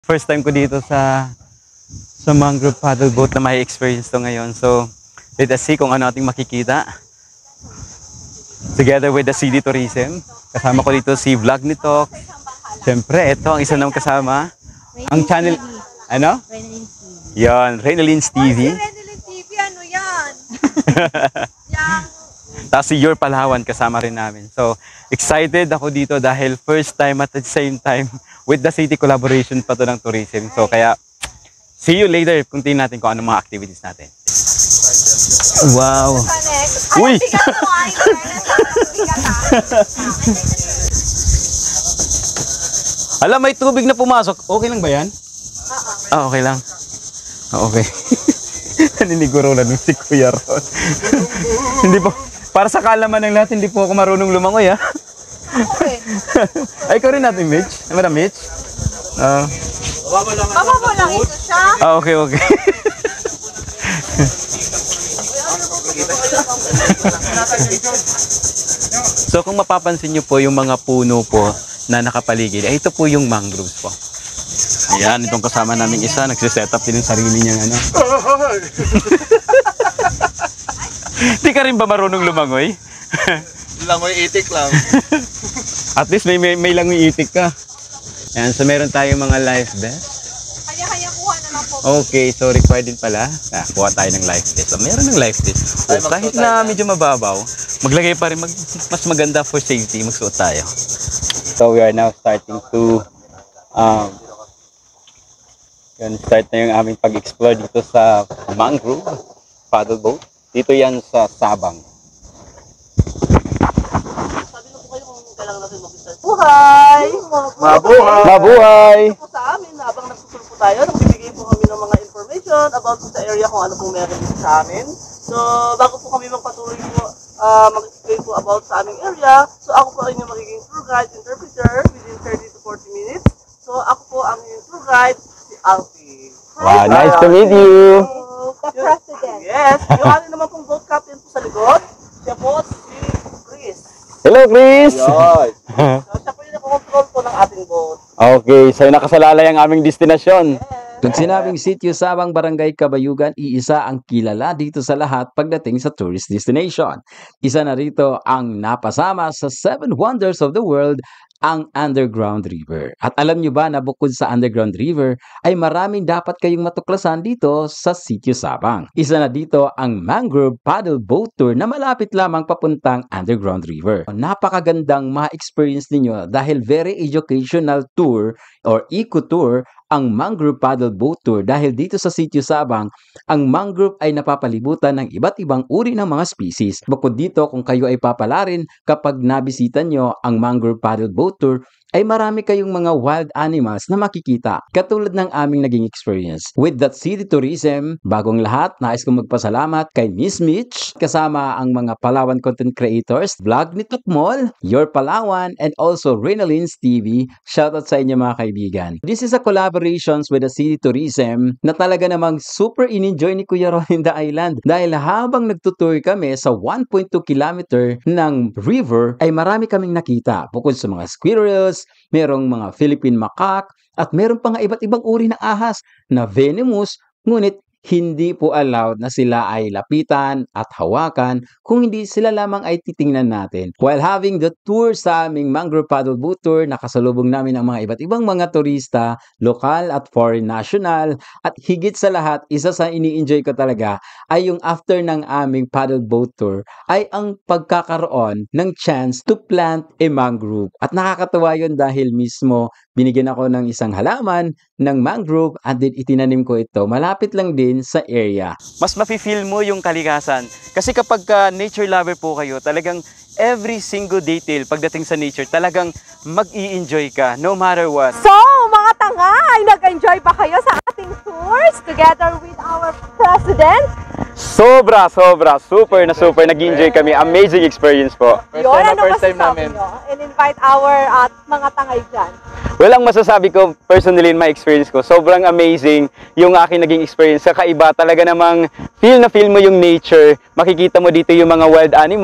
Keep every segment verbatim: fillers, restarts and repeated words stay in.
First time ko dito sa sa mangrove paddle boat na may experience to ngayon. So, let us see kung ano ating makikita. Together with the C D Tourism. Kasama ko dito si Vlog ni Tok. Siyempre, ito ang isa ng kasama. Ang channel, ano? Yan, Reynolins T V. Reynolins T V, ano yan? Yang... Tapos si Your Palawan kasama rin namin. So, excited ako dito dahil first time at the same time with the city collaboration pa to ng tourism. So, kaya see you later kung tingnan natin kung ano mga activities natin. Wow! Uy! Alam, may tubig na pumasok. Okay lang ba yan? Ah, okay lang. Ah, okay. Naniniguro na nung si Kuya Ron. Hindi po, para sa kalaman ng lahat, hindi po ako marunong lumangoy, ha? Okay. Ay, ikaw rin natin, Mitch. Ano na, Mitch? Ah, Mababa lang ito siya. ah, okay, okay. So, kung mapapansin nyo po yung mga puno po na nakapaligid, ay ito po yung mangroves po. Ayan, itong kasama naming isa, nagsiset up din yung sarili niyang ano. Di ka rin ba marunong lumangoy? Langoy itik lang. At least may, may, may langoy itik ka. Ayan, so meron tayong mga life vest. Kanya-kanya kuha na lang po. Okay, so required din pala. Ah, kuha tayo ng life vest. So, meron ng life vest. So, kahit na medyo mababaw, maglagay pa rin, mag, mas maganda for safety, magsuot tayo. So we are now starting to um, yun, start na yung aming pag-explore dito sa mangrove paddle boat. Dito yan sa Sabang. Buhay! Mabuhay! Mabuhay! Po sa amin, habang nagsusul po tayo, nagbibigay po kami ng mga information about po sa area kung ano pong meron dito sa amin. So, bago po kami magpatuloy po, uh, mag-explain po about sa aming area, so ako po ay inyong magiging tour guide, interpreter within thirty to forty minutes. So, ako po ang inyong tour guide, si Alfie. Wow, nice to meet you! The president. Yes, yung ano naman pong boat captain po sa likod, siya po si Chris. Hello, Chris! Yoy! So, siya po yung nakontrol po ng ating boat. Okay, so nakasalalay ang aming destinasyon. Pag sinabing Sitio Sabang, Barangay Kabayugan, iisa ang kilala dito sa lahat pagdating sa tourist destination. Isa na rito ang napasama sa Seven Wonders of the World, ang Underground River. At alam nyo ba na bukod sa Underground River, ay maraming dapat kayong matuklasan dito sa Sitio Sabang. Isa na dito ang Mangrove Paddle Boat Tour na malapit lamang papuntang Underground River. Napakagandang ma-experience ninyo dahil very educational tour or eco-tour ang Mangrove Paddle Boat Tour dahil dito sa Sitio Sabang, ang mangrove ay napapalibutan ng iba't ibang uri ng mga species. Bukod dito, kung kayo ay papalarin kapag nabisita nyo ang Mangrove Paddle Boat Tour, ay marami kayong mga wild animals na makikita, katulad ng aming naging experience. With that city tourism, bagong lahat, nais kong magpasalamat kay Miss Mitch, kasama ang mga Palawan content creators, Vlog ni Tukmol, Your Palawan, and also Reynolins T V. Shoutout sa inyo mga kaibigan. This is a collaborations with the city tourism na talaga namang super in-enjoy ni Kuya Ron in the island. Dahil habang nagtutour kami sa one point two kilometer ng river, ay marami kaming nakita. Bukod sa mga squirrels, merong mga Philippine macaque, at meron pa nga iba't ibang uri ng ahas na venomous, ngunit hindi po allowed na sila ay lapitan at hawakan kung hindi sila lamang ay titingnan natin. While having the tour sa aming Mangrove Paddle Boat Tour, nakasalubong namin ang mga iba't ibang mga turista, lokal at foreign national, at higit sa lahat, isa sa ini-enjoy ko talaga ay yung after ng aming paddle boat tour ay ang pagkakaroon ng chance to plant a mangrove. At nakakatuwa yun dahil mismo binigyan ako ng isang halaman ng mangrove at din itinanim ko ito. Malapit lang din sa area. Mas mafe-feel mo yung kalikasan. Kasi kapag uh, nature lover po kayo, talagang every single detail pagdating sa nature, talagang mag-i-enjoy ka no matter what. So, mga tangay, nag-enjoy ba kayo sa ating tours together with our president? Sobra, sobra, super na super. Nag-enjoy kami. Amazing experience po. First Yun, time na ano first time masasabi namin. nyo? And invite our uh, mga tangay dyan. Well, ang masasabi ko personally in my experience ko, sobrang amazing yung aking naging experience. Kakaiba talaga namang feel na feel mo yung nature. Makikita mo dito yung mga wild animals,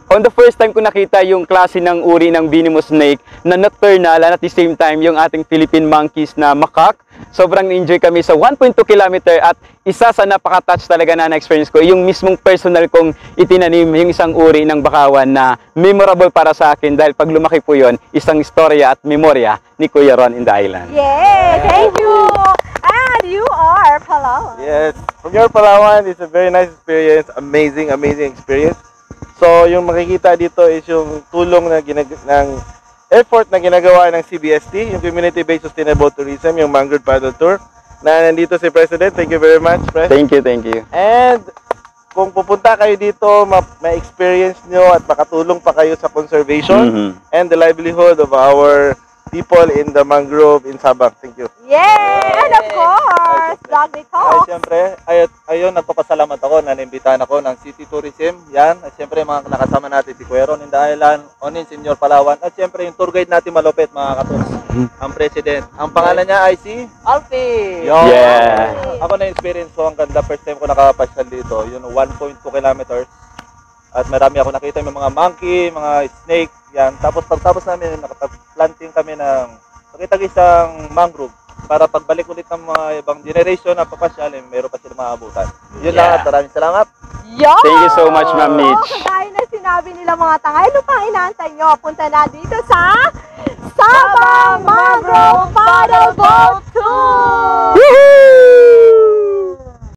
on the first time ko nakita yung klase ng uri ng Binimo snake na nocturnal and at the same time yung ating Philippine monkeys na macaque. Sobrang enjoy kami sa one point two kilometer at isa sa napaka-touch talaga na na-experience ko, yung mismong personal kong itinanim yung isang uri ng bakawan na memorable para sa akin dahil pag lumaki po yon, isang istorya at memorya ni Kuya Ron in the island. Yay! Thank you! And you are Palawan. Yes. From your Palawan, it's a very nice experience. Amazing, amazing experience. So, yung makikita dito is yung tulong na ginag ng effort na ginagawa ng C B S T, yung Community-Based Sustainable Tourism, yung Mangrove Paddle Tour, na nandito si President. Thank you very much, Pres. Thank you, thank you. And kung pupunta kayo dito, ma- ma-experience nyo at makatulong pa kayo sa conservation Mhm. and the livelihood of our people in the mangrove in Sabang. Thank you. Yay! And of course, Doggy Ay, Talk. siyempre, ay, ayun, nagpapasalamat ako na naimbitahan ako ng City Tourism. Yan, at siyempre, mga nakasama natin si Kuya Ron in the Island, Onin, Senior Palawan, at siyempre, yung tour guide natin malupit, mga katuns, ang President. Ang pangalan niya ay si Alfie! Yo. Yeah. Ako na-experience ko, ang ganda, first time ko nakapasyal dito, yun, one point two kilometers. At marami ako nakita yung mga monkey, mga snake, yan. Tapos pagtapos namin, nakapag-planting kami ng nakita isang mangrove para pagbalik ulit ng mga ibang generation na papasyal, eh, meron pa sila maabutan. Yun lang Yeah. at maraming salamat. Yo! Thank you so much, Ma'am Mitch. Kagaya na sinabi nila mga tangay, ano pang inaantay nyo? Punta na dito sa Sabang Mangrove Paddle Boat Tour!